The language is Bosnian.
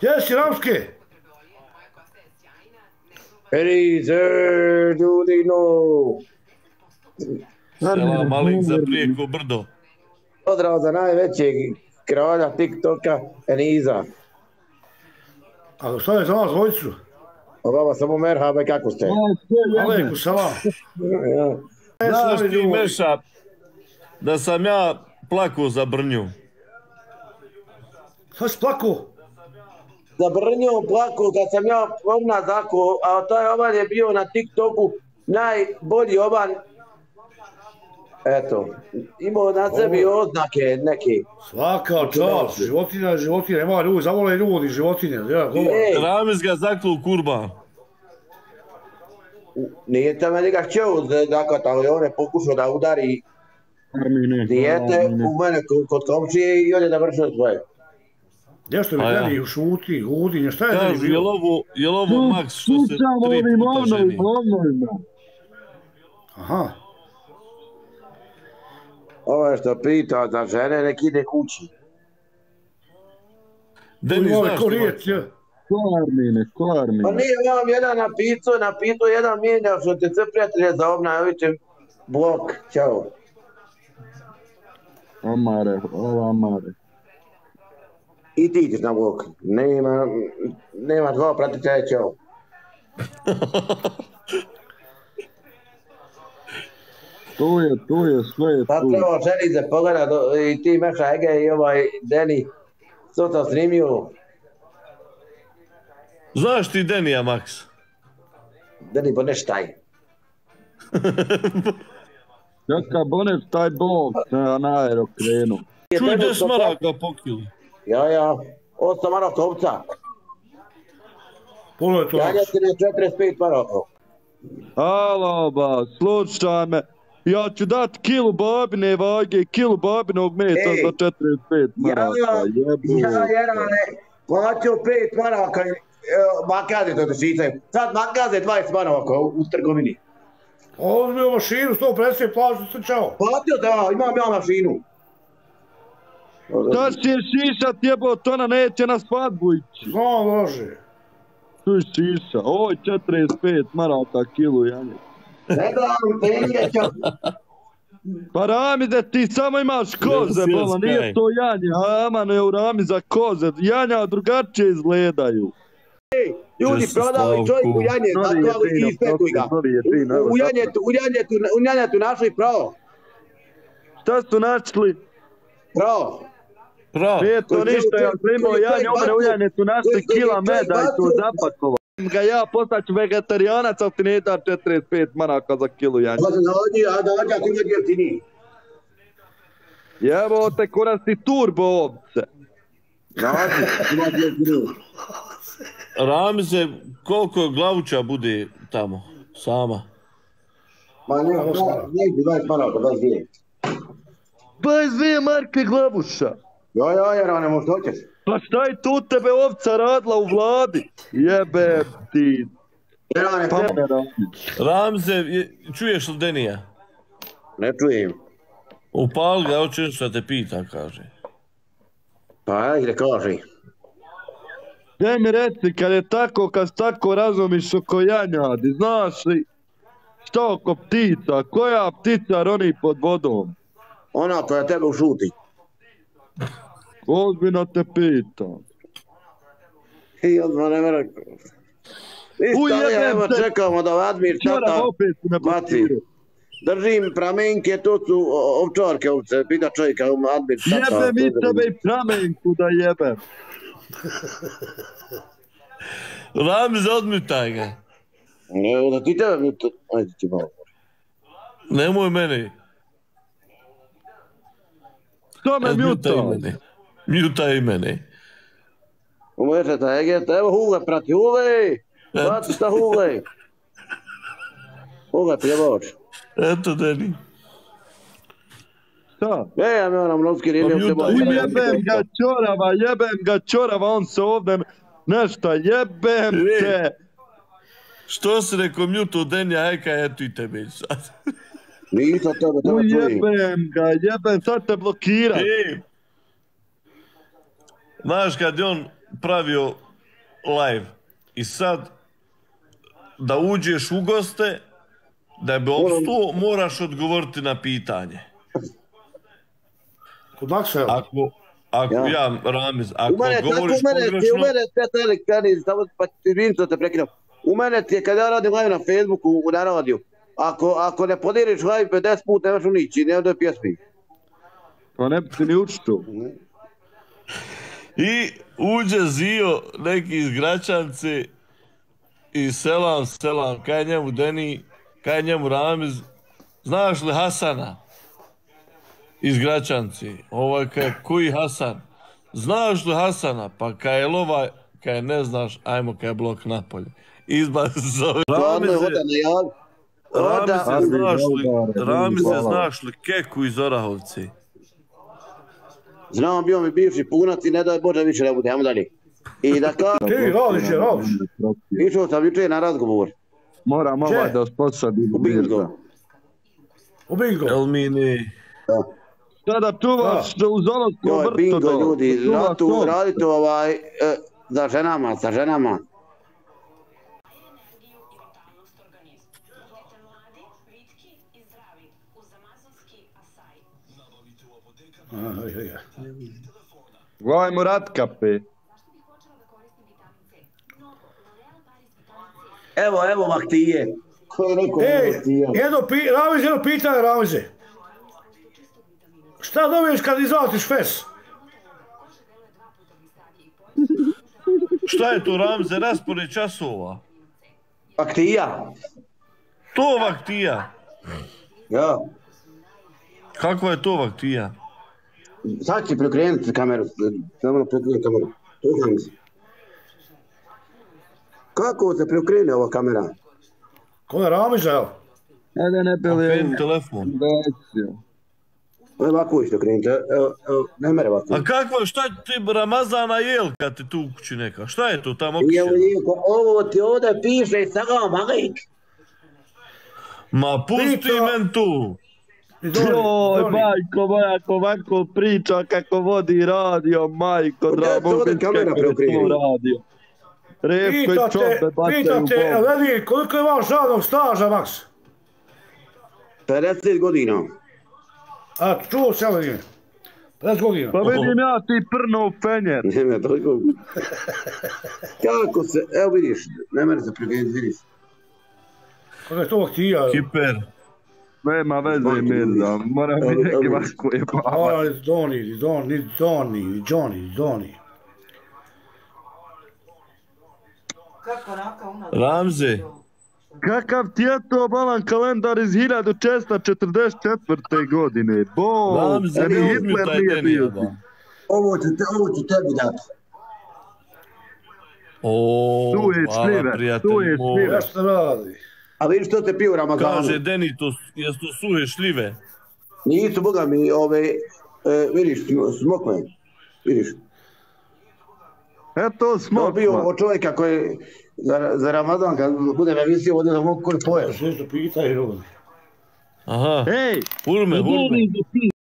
Jesi Ramske? Elize, ljudino! Selam Alik za prijeko brdo. Pozdrav za najvećeg kralja TikToka, Eliza. A šta je za vas dvojicu? A vama samo merhaba, kako ste? Aleku, salam. Znaš ti Meša da sam ja plakao za Brnju. Šta si plakao? Za Brnju plakao kad sam ja odmah zakao, a taj oban je bio na TikToku najbolji oban. Eto, imao na sebi oznake neke. Svaka čast, životinja, nema ljudi, zavole ljudi, životinje. Ramiz ga zaklo u kurban. Nije te meni ga htio zakat, ali on je pokušao da udari dijete u mene kod komšije i on je završio svoje. Nešto mi gledaju, šuti, gudi, šta je Kažu, je li ovo Max što se 3 puta ženi? Aha. Ovo je što pita za žene, nek ide kući. Denis, znaš što Max? Klarmine. Pa nije vam jedan napisao jedan mijenjao što te sve prijatelje za obnaviće blok, čao. Amare. I ti ćeš na blok, nema dva pratitelja, čao. Tu je, sve je tu. Pa prvo želi se pogleda i ti Meša Ege i ovaj Deni, što sam snimio. Znaš ti Denija, Max? Deni poneštaj. Jaka boneš taj bog na aerokrenu. Čuj, 10 maraka po kili. Ja, 8 maraka ovca. Puno je to. Janjetine 45 maraka. Alo ba, slušaj me. Ja ću dat kilu babine vage, kilu babinog mesa za 45 maraka. Ja, Jerane, plaćao 5 maraka, makaze to dešicaju. Sad makaze 20 maraka u trgovini. Ovdje u mašinu, 150 plažu se čao. Platio da, imam ja mašinu. Da si je šišat jebot, ona neće na svadbu ići. Znam, može. Tu je šiša, oj 45 maraka kilu janje. Ne dam, tenjeću. Pa Ramize, ti samo imaš koze, bola, nije to janje, ama ne u Ramiza koze, janja drugačije izgledaju. Ljudi prodali čovjeku janjet, zaklali i ispekuj ga. U janjetu našli pravo. Šta su našli? Pravo. Nije to ništa, ja sam imao janje, omene u janjetu našli kila meda i to zapakovao. Ga ja postaću vegetarijanac, ali ti ne da 45 maraka za kilu janje. Pa a dođa ti uvijek jeftiniji. Jevo te kurac ti turbo ovce. Ramize, koliko glavuća bude tamo, sama? Ma ne, 20 maraka, 22. 22 marke glavuša. Ja, Jerane, možda hoćeš. Pa šta je tu tebe ovca radila u vladi? Jebem ti. Jerane, Ramize, čuješ li Denija? ne čujem. Upali ga, hoćeš šta te pita, kaže. Pa ajde, kaži. Daj mi reci, kad se tako razumiš oko janjadi, znaš li šta oko ptica, koja ptica roni pod vodom? Ona koja tebe ušuti. Ozbiljno te pitam. I odmah ne mera. Evo čekamo da Admir tata baci. Držim pramenke, to su ovčarke ovce, pita čovjeka Admir tata. Jebem i tebe i pramenku da jebem. Ramize, odmutaj ga. Ne, da ti tebe mjuta. Ajde ti malo. Nemoj meni. Što me mjuta? Mjutaj mene. Umeće ta Egeta, evo Hule prati, Hule! Baci šta Hule! Hule pjevač. Eto, Deni. Šta? Ja moram novski rilio te baš. Jebem ga čorava, on se ovdje nešto, jebem te. Što si rekao mjutu Denija, eka, eto i tebe sad. Nisam tebe čujem. Jebem, sad te blokira. Znaš kad je on pravio live. I sad, da uđeš u goste, da bi opstao, moraš odgovoriti na pitanje. Kod Maksa, Ako ja, Ramiz, ako odgovoriš pogrešno... U mene sve telekani, samo pa izvinite te prekidam. U mene ti je kada ja radim live na Facebooku, na radiju. Ako ne podiriš live 50 puta, nemaš unići, nema da je pjesmi. Pa ne bi ti ni učito. I uđe Zio, neki iz Gračance, i selam, kaj njemu Deni, kaj njemu Ramiz, znaš li Hasana? Iz Gračanci, koji Hasan? Znaš li Hasana? Pa kaj je lova, kaj ne znaš, ajmo kaj je blok napolje. Izbaci zove. Ramize, znaš li Keku iz Orahovci? Znam, bio mi bivši punac i ne daj Bože više ne bude, ajmo dalje. I da kažem... Ti, radiš. Išao sam jučer na razgovor. Moram da osposobim. U bingo. Elmini. Sada čuvaš uz Zolovskom vrtu. Bingo, ljudi, radite za ženama, sa ženama. Vajmo Ratkape. Evo Maktije. Jedno pitanje, Ramize. Šta dobiješ kad izlatiš fes? Šta je to, Ramize, raspored časova? Vaktija. To vaktija? Ja. Kakva je to vaktija? Sad će preokrenuti kameru. Samo preokrenuti kameru. Kako se preokrene ova kamera? Ko je Ramiza, evo? Ne bili... Okreni telefon. Ovako isto okrenite, evo, ne mere ovako. A kakva, šta ti Ramazana jel kad ti tu u kući neka? Šta je to tamo okućeno? Ovo ti ovdje piše salam alejk. Ma pusti men tu. Joj, majko moja, ako ovako priča kako vodi radio, majko, drago, ovdje kamera preokrene. Repko i čobe bacaju u Pitate, Ledi, koliko je vaš radnog staža, Maks? 50 godina. A, čuo se, Ledi. 50 godina. Pa vidim ja ti prno u fenjer. Ne, toliko. Kako se, evo vidiš, ne mene se prekrenuti, vidiš. Kako je to vaktija? Hiper. Nema veze, Mirza, mora mi neki vaško jebava. Doni. Ramze. Kakav ti je to balan kalendar iz 1444. godine? Ramze, ne uzmi taj Denijaba. Ovo ću tebi dati. Hvala prijatelji moj. Ja što radi? A vidiš što te piju u Ramazanu? Kaže Deni, jesu to suhe šljive? Nisu, boga mi, vidiš, smokve, vidiš. Eto smokva. Dobio od čovjeka koji za Ramazan, kad budem emisiju, ovdje da mogu koji poješ. Što pitaj, ljudi. Aha. Hej! Urme.